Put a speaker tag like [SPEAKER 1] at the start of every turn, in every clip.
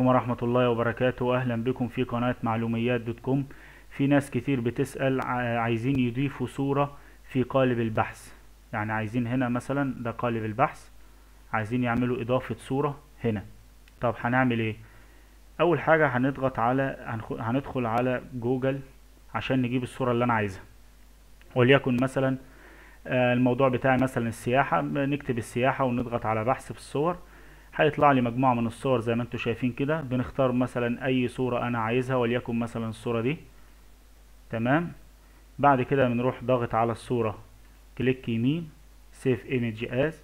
[SPEAKER 1] ورحمة الله وبركاته. أهلا بكم في قناة معلوميات دوت كوم. في ناس كتير بتسأل عايزين يضيفوا صورة في قالب البحث. يعني عايزين هنا مثلا ده قالب البحث، عايزين يعملوا إضافة صورة هنا. طب هنعمل ايه؟ أول حاجة هندخل على جوجل عشان نجيب الصورة اللي أنا عايزها. وليكن مثلا الموضوع بتاعي مثلا السياحة، نكتب السياحة ونضغط على بحث في الصور. هيطلع لي مجموعة من الصور زي ما انتم شايفين كده. بنختار مثلا اي صورة انا عايزها، وليكن مثلا الصورة دي. تمام. بعد كده بنروح ضاغط على الصورة، كليك يمين، سيف ايمج از.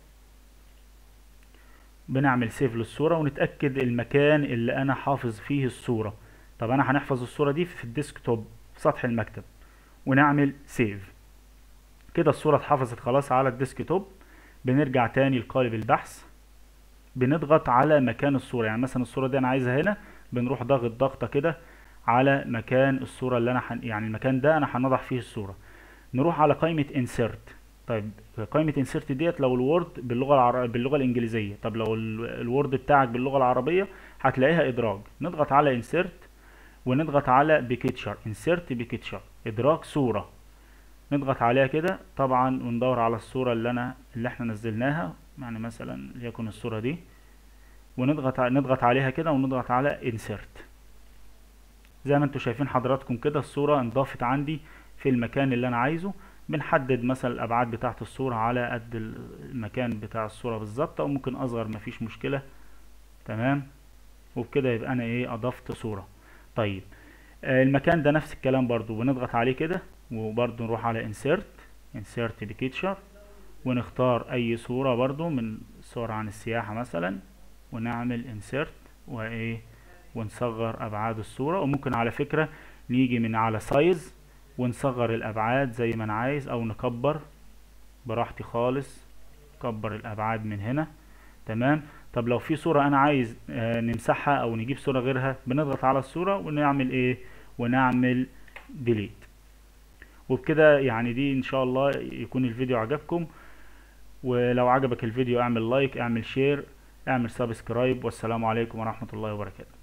[SPEAKER 1] بنعمل سيف للصورة ونتأكد المكان اللي انا حافظ فيه الصورة. طب انا هنحفظ الصورة دي في الديسكتوب في سطح المكتب، ونعمل سيف. كده الصورة اتحفظت خلاص على الديسكتوب. بنرجع تاني لقالب البحث، بنضغط على مكان الصورة. يعني مثلا الصورة دي انا عايزها هنا، بنروح ضغطة كده على مكان الصورة اللي انا يعني المكان ده انا هنضع فيه الصورة. نروح على قائمة insert. طيب قائمة insert ديت لو الوورد باللغة الانجليزية. طب لو الوورد بتاعك باللغة العربية هتلاقيها ادراج. نضغط على insert ونضغط على picture، insert picture، ادراج صورة. نضغط عليها كده طبعا وندور على الصورة اللي احنا نزلناها. يعني مثلا ليكن الصورة دي، نضغط عليها كده ونضغط على insert. زي ما انتم شايفين حضراتكم كده الصورة انضافت عندي في المكان اللي انا عايزه. بنحدد مثلا الابعاد بتاعة الصورة على قد المكان بتاع الصورة بالظبط، او ممكن اصغر مفيش مشكلة. تمام. وبكده يبقى انا اضفت صورة. طيب المكان ده نفس الكلام برضو، بنضغط عليه كده وبرضو نروح على insert picture، ونختار اي صورة برضو من صور عن السياحة مثلا، ونعمل insert ونصغر ابعاد الصورة. وممكن على فكرة نيجي من على سايز ونصغر الابعاد زي ما انا عايز، او نكبر براحتي خالص، نكبر الابعاد من هنا. تمام. طب لو في صورة انا عايز نمسحها او نجيب صورة غيرها، بنضغط على الصورة ونعمل ونعمل ديليت. وبكده يعني دي ان شاء الله يكون الفيديو عجبكم. ولو عجبك الفيديو اعمل لايك، اعمل شير، اعمل سبسكرايب. والسلام عليكم ورحمة الله وبركاته.